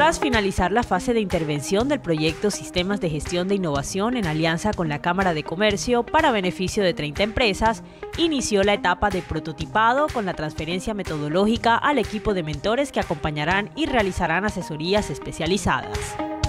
Tras finalizar la fase de intervención del proyecto Sistemas de Gestión de Innovación en alianza con la Cámara de Comercio para beneficio de 30 empresas, inició la etapa de prototipado con la transferencia metodológica al equipo de mentores que acompañarán y realizarán asesorías especializadas.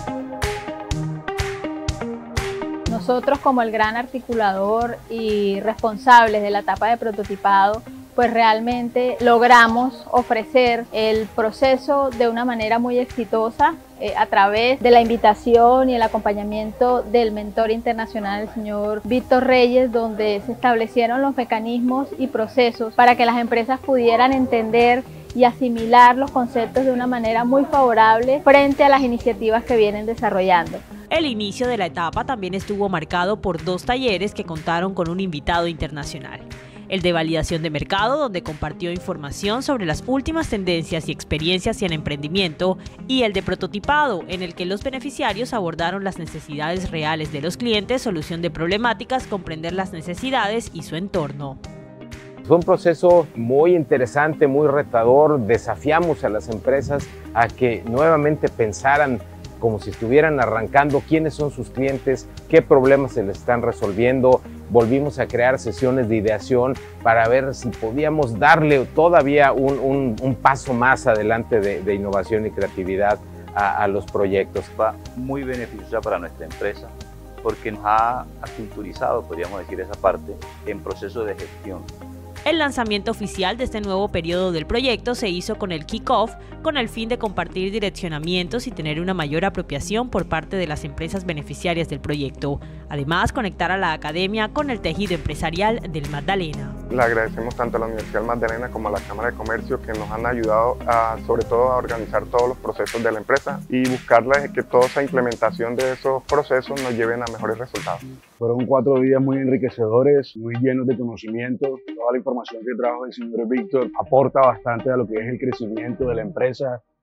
Nosotros, como el gran articulador y responsables de la etapa de prototipado, pues realmente logramos ofrecer el proceso de una manera muy exitosa a través de la invitación y el acompañamiento del mentor internacional, el señor Víctor Reyes, donde se establecieron los mecanismos y procesos para que las empresas pudieran entender y asimilar los conceptos de una manera muy favorable frente a las iniciativas que vienen desarrollando. El inicio de la etapa también estuvo marcado por 2 talleres que contaron con un invitado internacional. El de validación de mercado, donde compartió información sobre las últimas tendencias y experiencias en emprendimiento, y el de prototipado, en el que los beneficiarios abordaron las necesidades reales de los clientes, solución de problemáticas, comprender las necesidades y su entorno. Fue un proceso muy interesante, muy retador. Desafiamos a las empresas a que nuevamente pensaran como si estuvieran arrancando quiénes son sus clientes, qué problemas se les están resolviendo. Volvimos a crear sesiones de ideación para ver si podíamos darle todavía un paso más adelante de innovación y creatividad a los proyectos. Va muy beneficiosa para nuestra empresa porque nos ha aculturizado, podríamos decir esa parte, en proceso de gestión. El lanzamiento oficial de este nuevo periodo del proyecto se hizo con el kick-off, con el fin de compartir direccionamientos y tener una mayor apropiación por parte de las empresas beneficiarias del proyecto. Además, conectar a la academia con el tejido empresarial del Magdalena. Le agradecemos tanto a la Universidad del Magdalena como a la Cámara de Comercio, que nos han ayudado sobre todo a organizar todos los procesos de la empresa y buscarles que toda esa implementación de esos procesos nos lleven a mejores resultados. Fueron 4 días muy enriquecedores, muy llenos de conocimiento. Toda la información que trajo el señor Víctor aporta bastante a lo que es el crecimiento de la empresa